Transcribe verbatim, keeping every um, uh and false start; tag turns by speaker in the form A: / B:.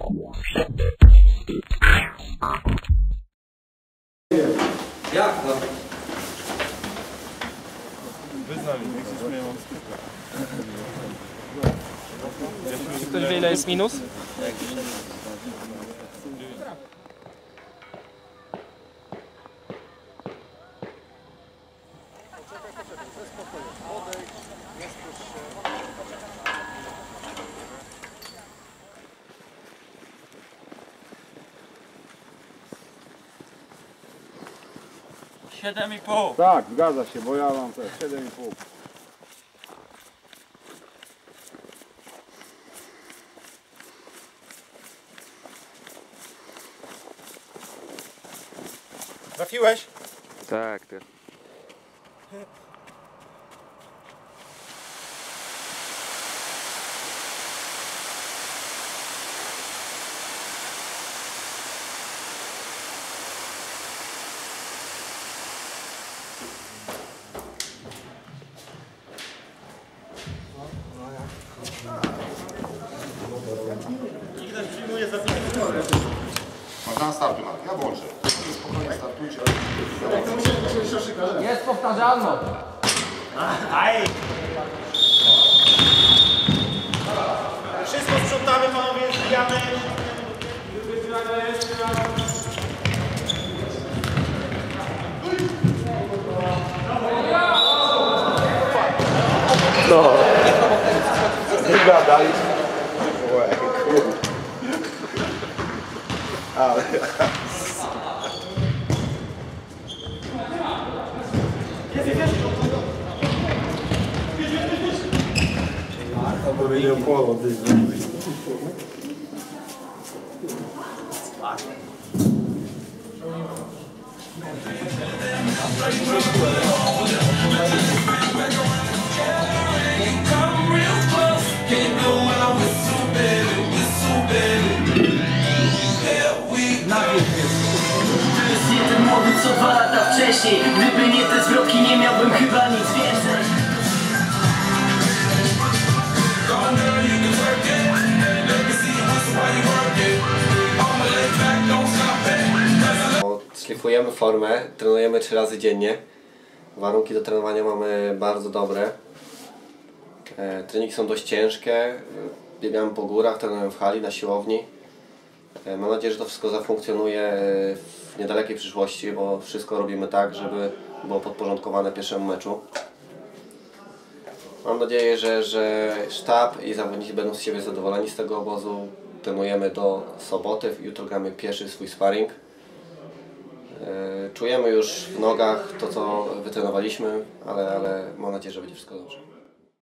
A: Jak no?
B: Wy z nami, jak się śmieją.
C: Czy ktoś wie, ile jest minus?
A: siedem i pół.
D: Tak, zgadza się, bo ja mam też siedem i pół.
B: Trafiłeś?
D: Tak, ty.
B: Ktoś przyjmuje zapisy.
E: Można startu, ja włączę. Spokojnie startujcie.
C: Jest powtarzalność.
B: Aj! Wszystko sprzątamy, panowie, zbijamy.
D: No. Nie gadaj. Ale... To będzie opłonął, ty.
F: Jest nie ten młody co dwa lata wcześniej. Gdyby nie te zwroki, nie miałbym chyba nic więcej.
A: Szlifujemy formę, trenujemy trzy razy dziennie. Warunki do trenowania mamy bardzo dobre. E, treningi są dość ciężkie. Biegamy po górach, trenujemy w hali, na siłowni. E, mam nadzieję, że to wszystko zafunkcjonuje w niedalekiej przyszłości, bo wszystko robimy tak, żeby było podporządkowane pierwszemu meczu. Mam nadzieję, że, że sztab i zawodnicy będą z siebie zadowoleni z tego obozu. Trenujemy do soboty, jutro gramy pierwszy swój sparring. Czujemy już w nogach to, co wytrenowaliśmy, ale, ale mam nadzieję, że będzie wszystko dobrze.